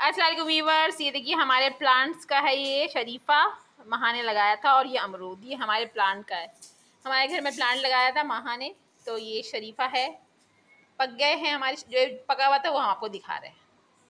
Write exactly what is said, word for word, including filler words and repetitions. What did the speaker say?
अस्सलाम वालेकुम व्यूअर्स, ये देखिए हमारे प्लांट्स का है। ये शरीफा महा ने लगाया था और ये अमरूद ये हमारे प्लांट का है। हमारे घर में प्लांट लगाया था महा ने, तो ये शरीफा है। पक गए हैं हमारे, जो पका हुआ था वो हम आपको दिखा रहे हैं।